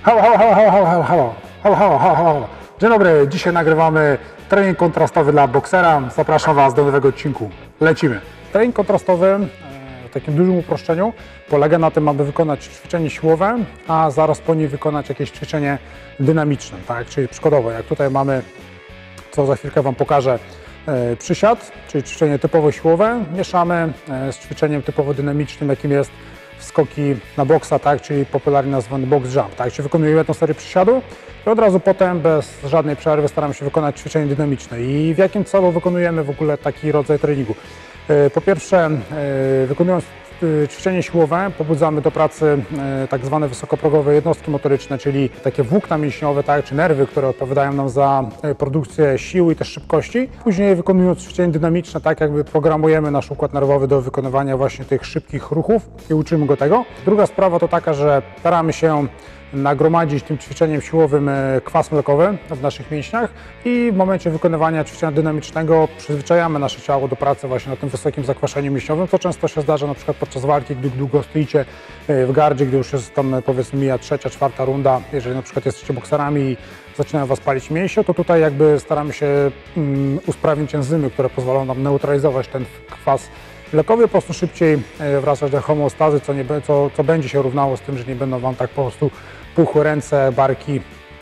Halo, halo, halo, halo, halo, halo, halo, halo, halo, halo. Dzień dobry, dzisiaj nagrywamy trening kontrastowy dla boksera. Zapraszam Was do nowego odcinku. Lecimy. Trening kontrastowy w takim dużym uproszczeniu polega na tym, aby wykonać ćwiczenie siłowe, a zaraz po nim wykonać jakieś ćwiczenie dynamiczne, tak? Czyli przykładowo, jak tutaj mamy, co za chwilkę Wam pokażę, przysiad, czyli ćwiczenie typowo siłowe, mieszamy z ćwiczeniem typowo dynamicznym, jakim jest skoki na boksa, tak, czyli popularnie nazywany box jump, tak, czyli wykonujemy jedną serię przysiadu i od razu potem bez żadnej przerwy staramy się wykonać ćwiczenie dynamiczne. I w jakim celu wykonujemy w ogóle taki rodzaj treningu? Po pierwsze, wykonując ćwiczenie siłowe pobudzamy do pracy tak zwane wysokoprogowe jednostki motoryczne, czyli takie włókna mięśniowe, tak, czy nerwy, które odpowiadają nam za produkcję siły i też szybkości. Później wykonując ćwiczenie dynamiczne, tak jakby programujemy nasz układ nerwowy do wykonywania właśnie tych szybkich ruchów i uczymy go tego. Druga sprawa to taka, że staramy się nagromadzić tym ćwiczeniem siłowym kwas mlekowy w naszych mięśniach i w momencie wykonywania ćwiczenia dynamicznego przyzwyczajamy nasze ciało do pracy właśnie na tym wysokim zakwaszeniu mięśniowym, co często się zdarza na przykład podczas walki, gdy długo stoicie w gardzie, gdy już jest tam powiedzmy mija trzecia, czwarta runda, jeżeli na przykład jesteście bokserami i zaczynają Was palić mięśnie, to tutaj jakby staramy się usprawnić enzymy, które pozwolą nam neutralizować ten kwas mlekowy, po prostu szybciej wracać do homeostazy, co będzie się równało z tym, że nie będą Wam tak po prostu puchły ręce, barki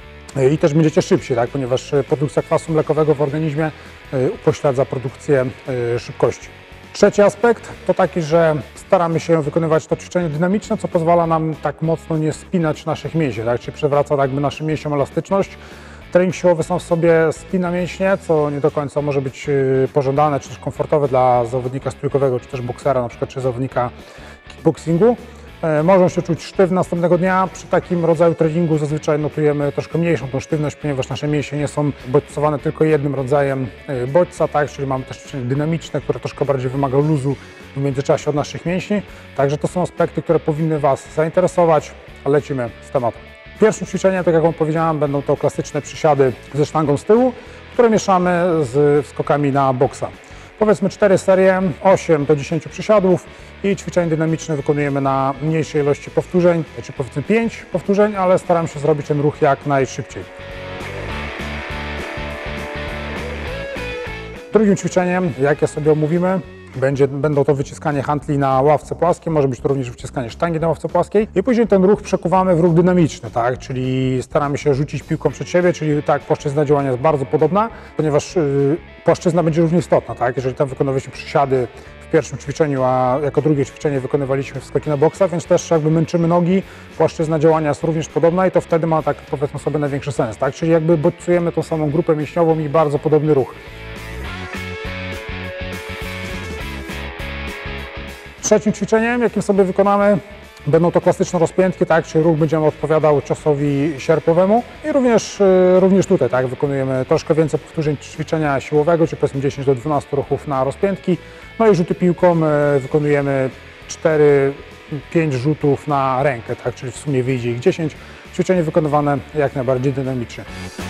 i też będziecie szybsi, tak? Ponieważ produkcja kwasu mlekowego w organizmie upośledza produkcję szybkości. Trzeci aspekt to taki, że staramy się wykonywać to ćwiczenie dynamiczne, co pozwala nam tak mocno nie spinać naszych mięśni, tak? Czyli przywraca jakby naszym mięśniom elastyczność. Trening siłowy sam w sobie spina mięśnie, co nie do końca może być pożądane czy też komfortowe dla zawodnika stójkowego, czy też boksera, na przykład czy zawodnika kickboxingu. Możemy się czuć sztywni następnego dnia. Przy takim rodzaju treningu zazwyczaj notujemy troszkę mniejszą tą sztywność, ponieważ nasze mięśnie nie są bodźcowane tylko jednym rodzajem bodźca, tak? Czyli mamy też ćwiczenie dynamiczne, które troszkę bardziej wymaga luzu w międzyczasie od naszych mięśni. Także to są aspekty, które powinny Was zainteresować. Lecimy z tematem. Pierwszym ćwiczeniem, tak jak Wam powiedziałem, będą to klasyczne przysiady ze sztangą z tyłu, które mieszamy z skokami na boksa. Powiedzmy 4 serie, 8 do 10 przysiadów i ćwiczenie dynamiczne wykonujemy na mniejszej ilości powtórzeń, czy powiedzmy 5 powtórzeń, ale staram się zrobić ten ruch jak najszybciej. Drugim ćwiczeniem, jakie sobie omówimy, będą to wyciskanie hantli na ławce płaskiej, może być to również wyciskanie sztangi na ławce płaskiej i później ten ruch przekuwamy w ruch dynamiczny, tak? Czyli staramy się rzucić piłką przed siebie, czyli tak, płaszczyzna działania jest bardzo podobna, ponieważ płaszczyzna będzie równie istotna, tak? Jeżeli tam wykonywaliśmy przysiady w pierwszym ćwiczeniu, a jako drugie ćwiczenie wykonywaliśmy skoki na boksa, więc też jakby męczymy nogi, płaszczyzna działania jest również podobna i to wtedy ma tak, powiedzmy sobie, największy sens, tak? Czyli jakby bodźcujemy tą samą grupę mięśniową i bardzo podobny ruch. Trzecim ćwiczeniem, jakim sobie wykonamy, będą to klasyczne rozpiętki, tak, czyli ruch będziemy odpowiadał ciosowi sierpowemu i również tutaj, tak, wykonujemy troszkę więcej powtórzeń ćwiczenia siłowego, czyli powiedzmy 10 do 12 ruchów na rozpiętki, no i rzuty piłką wykonujemy 4-5 rzutów na rękę, tak, czyli w sumie wyjdzie ich 10. Ćwiczenie wykonywane jak najbardziej dynamicznie.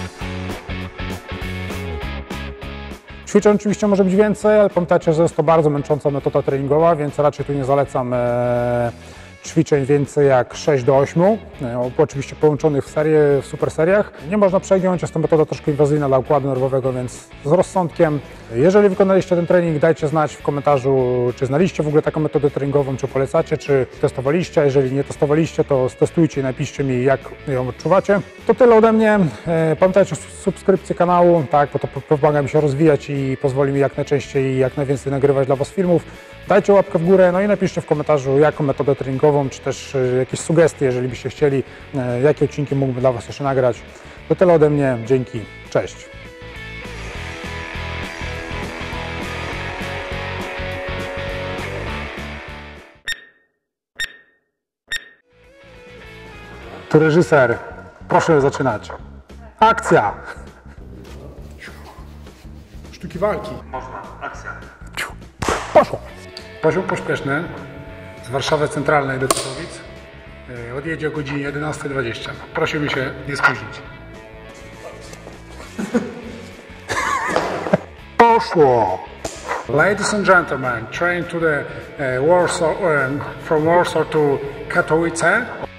Ćwiczeń oczywiście może być więcej, ale pamiętajcie, że jest to bardzo męcząca metoda treningowa, więc raczej tu nie zalecam ćwiczeń więcej jak 6 do 8, oczywiście połączonych w super seriach. Nie można przegiąć, jest to metoda troszkę inwazyjna dla układu nerwowego, więc z rozsądkiem. Jeżeli wykonaliście ten trening, dajcie znać w komentarzu, czy znaliście w ogóle taką metodę treningową, czy polecacie, czy testowaliście, a jeżeli nie testowaliście, to stestujcie i napiszcie mi, jak ją odczuwacie. To tyle ode mnie. Pamiętajcie o subskrypcji kanału, tak, bo to pomaga mi się rozwijać i pozwoli mi jak najczęściej i jak najwięcej nagrywać dla Was filmów. Dajcie łapkę w górę, no i napiszcie w komentarzu, jaką metodę treningową, czy też jakieś sugestie, jeżeli byście chcieli, jakie odcinki mógłbym dla Was jeszcze nagrać. To tyle ode mnie, dzięki, cześć. To reżyser, proszę zaczynać. Akcja! Sztuki walki. Można, akcja. Poszło! Poziom pośpieszny z Warszawy Centralnej do Katowic odjedzie o godzinie 11:20. Prosimy się nie spóźnić. Poszło! Ladies and gentlemen, train to the Warsaw, from Warsaw to Katowice.